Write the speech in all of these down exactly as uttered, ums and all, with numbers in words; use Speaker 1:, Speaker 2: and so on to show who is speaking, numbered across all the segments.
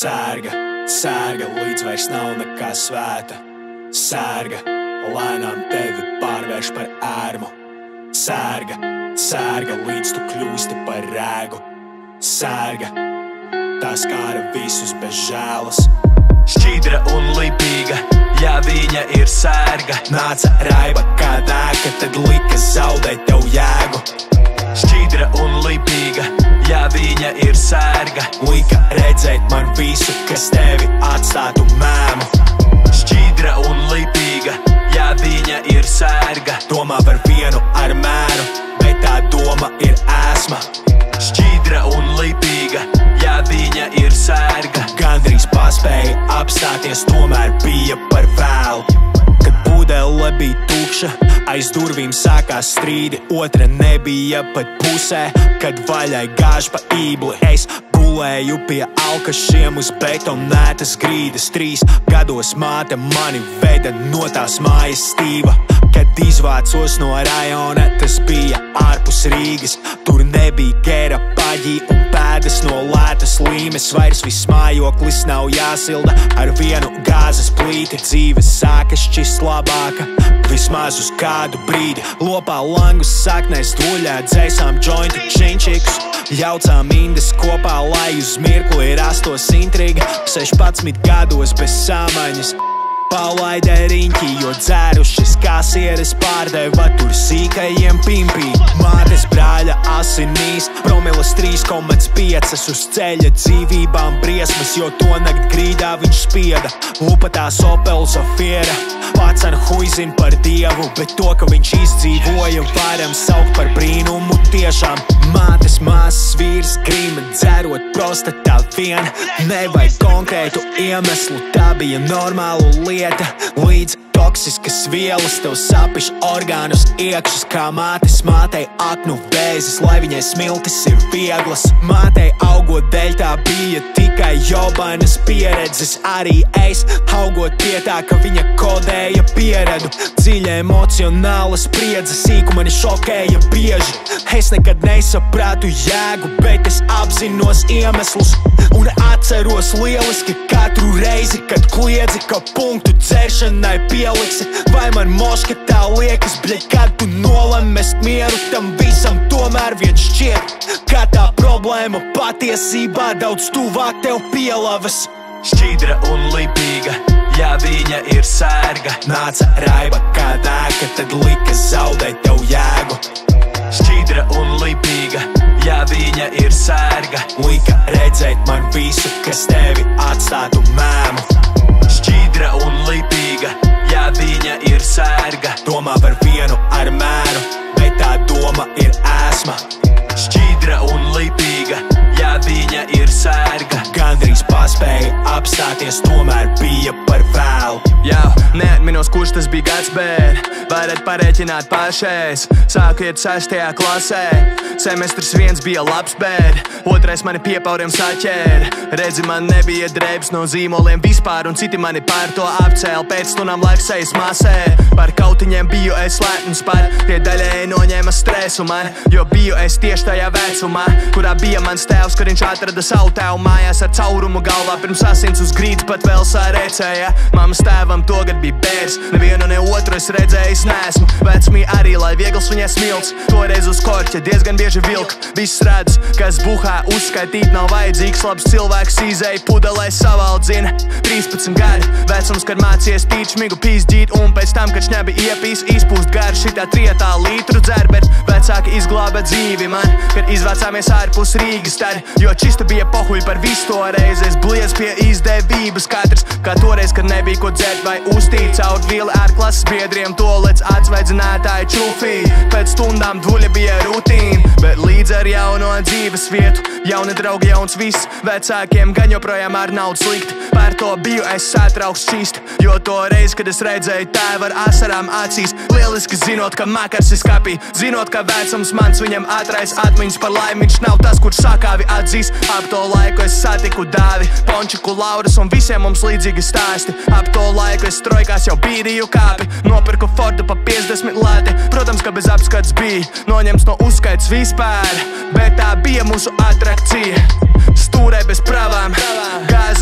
Speaker 1: Sērga, sērga, līdz vairs nav nekā svēta. Sērga, lēnām tevi pārvērš par ērmu. Sērga, sērga, līdz tu kļūsti par rēgu. Sērga, tā skāra visus bez žēlas.
Speaker 2: Šķidra un lipīga, ja viņa ir sērga.
Speaker 1: Nāca raiba kā nēka, tad lika zaudēt tev jēgu.
Speaker 2: Šķidra un lipīga, ja viņa ir sērga.
Speaker 1: Lika redzēt man visu, kas tevi atstātu mēmu.
Speaker 2: Šķidra un lipīga, ja viņa ir sērga.
Speaker 1: Domā par vienu ar mēru, bet tā doma ir ēsma.
Speaker 2: Šķidra un lipīga, ja viņa ir sērga.
Speaker 1: Gandrīz paspēja apstāties, tomēr bija par vēlu. Kad pūdele bija tukša, aiz durvīm sākās strīdi. Otra nebija pat pusē, kad vaļai gāž pa ībli. Es gulēju pie alkašiem uz betonētas grīdas. Trīs gados māte mani veda no tās mājas stīva. Kad izvācos no rajona, tas bija ārpus Rīgas. Tur nebija gera paģī un pēdas no lētas līmes. Vairs viss mājoklis nav jāsilda ar vienu gāzes plīti. Dzīve sākas šķist labāka, vismaz uz kādu brīdi. Lopā langus saknēs duļā, dzēsām jointu činčikus. Jaucām indes kopā, lai uz mirkli rastos intriga. sešpadsmit gados bez samaņas palaida riņķi, jo dzērušas kasieres pārdeva tur sīkajiem pimpī. Mātes brāļa asinīs, promilas trīs komats piecas uz ceļa dzīvībām briesmas, jo to nakt grīdā viņš spieda. Lupatās Opel Zafira, pacan huizin par dievu, bet to, ka viņš izdzīvoja, varam saukt par brīnumu tiešām. Mātes māsas vīrs grima, dzērot prostatā vien. Nevajag konkrētu iemeslu, tā bija normāla lieta. Līdz toksiskas vielas tev sapiš orgānus iekšas, kā mātes mātei aknu vēzis, lai viņai smiltis ir vieglas. Mātei augot dēļ tā bija tikai jobanas pieredzes. Arī es augot pie tā, ka viņa kodēja pieredu. Dziļa emocionāla spriedze, sīku mani šokēja bieži. Es nekad nesaprātu jēgu, bet es apzinos iemeslus un atceros lieliski katru reizi, kad kliedzi, ka punktu dzeršanai pieliksi. Vai man moška tā liekas, bļeļ, kad tu nolem mest mieru tam visam, tomēr viens šķiet, ka tā problēma patiesībā daudz tuvāk tev pielavas.
Speaker 2: Šķidra un lipīga, ja viņa ir sērga.
Speaker 1: Nāca raiba kā nēka, tad lika zaudēt tev jēgu.
Speaker 2: Šķidra un lipīga, ja viņa ir sērga.
Speaker 1: Lika redzēt man visu, kas tevi atstātu mēmu.
Speaker 2: Šķidra un lipīga, ja viņa ir sērga.
Speaker 1: Domā par vienu ar mēru, bet tā doma ir ēsma.
Speaker 2: Šķidra un lipīga, ja viņa ir sērga.
Speaker 1: Gandrīz paspēja apstāties, tomēr bija par vēlu.
Speaker 2: Jā, neatminos, kurš tas bija gads, bet varat parēķināt pašais. Sāku iet sestajā klasē, semestrs viens bija labs, bet otrais mani piepauriem saķēra. Redzi, man nebija drēbs no zīmoliem vispār, un citi mani pār to apcēla. Pēc stundām laiks sejas masē, par kautiņiem biju es lepns, par tie daļēji noņēma stresu man, jo biju es tieši tajā vecumā, kurā bija mans tēvs, kad viņš atrada savu tēvu mājās ar caurumu galvā. Pirms asins uz grīdas pat vēl sārēcēja. Mammas tēvam togad bija bērs, nevienu ne otru es redzējis nesmu. Vecmī arī, lai viegls viņai smilts, toreiz uz korķa diezgan bieži vilk. Viss redz, kas buhā uzskaitīt nav vajadzīgs, labs cilvēks izēja pudelē savaldzina. trīspadsmit gadi, vecums, kad mācies tīč migu pīzdīt, un pēc tam, kad šņabi iepīs, izpūst gar šitā trietā litru dzer, bet vecāki izglāba dzīvi man, kad izvācāmies ārpus Rīgas tad, jo čista bija pohuļ par visu toreiz. Es bliez pie izdevības katrs, kā toreiz, kad nebija ko dzert vai uztīt. Caur vili ar klases biedriem, to lec atsvaidzinātāji čufī. Pēc stundām dvuļa bija rutīna, bet līdz ar jauno dzīves vietu, jauni draugi, jauns viss, vecākiem gan joprojām ar naudu slikt. Par to biju es satrauks šķist, jo to reiz, kad es redzēju tēvu ar asarām acīs, lieliski zinot, ka makars ir skapī, zinot, ka vecums mans viņam atrais atmiņas par laimi. Viņš nav tas, kurš sakāvi atzīs. Ap to laiku es satiku Dāvi, Pončiku, Lauras un visiem mums līdzīgi stāsti. Ap to laiku es trojkās jau bīdīju kāpi, nopirku Fordu pa piecdesmit lati. Protams, ka bez apskats bija noņems no uzskaits vispār, bet tā bija mūsu atrakcija. Stūrē bez pravām, gāzes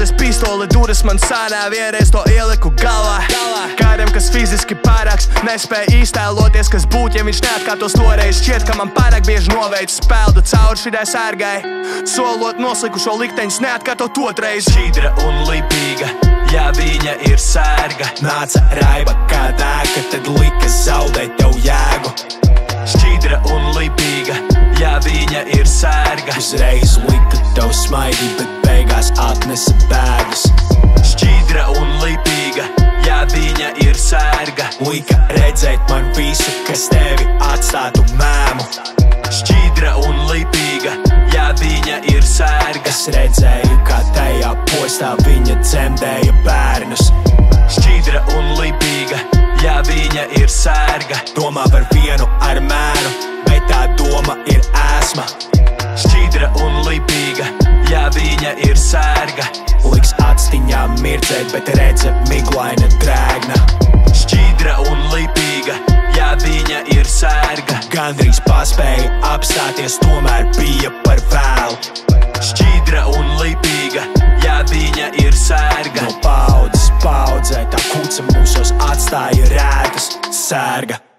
Speaker 2: Soli duras man sānā, vienreiz to ieliku galvā. Kādam, kas fiziski pārāks, nespēja iztēloties, kas būt, ja viņš neatkārtos toreiz. Šķiet, ka man pārāk bieži noveic spēldu cauri šidai sērgai, solot noslikušo likteņus neatkārtot otrais.
Speaker 1: Šķidra un lipīga, ja viņa ir sērga. Nāca raiba kā dēka, tad lika zaudēt tev jēgu. Šķidra un lipīga, ja viņa ir sērga. Uzreiz lika tev smaigi, bet beigās atnesa bēgas. Šķidra un lipīga, ja viņa ir sērga. Lika redzēt man visu, kas tevi atstātu mēmu. Šķidra un lipīga, ja viņa ir sērga. Es redzēju, kā tajā postā viņa dzemdēja bērnus. Šķidra un lipīga, ja viņa ir sērga. Domā par vienu ar mēru, bet tā doma ir ēsma. Šķidra un lipīga, ja viņa ir sērga. Liks atstiņām mirdzēt, bet redze miglaina drēgna. Šķidra un lipīga, ja viņa ir sērga. Gandrīz paspēja apstāties, tomēr bija par vēlu. Šķidra un lipīga, ja viņa ir sērga. No paudzes paudzē tā kuca mūsos atstāja rētas sērga.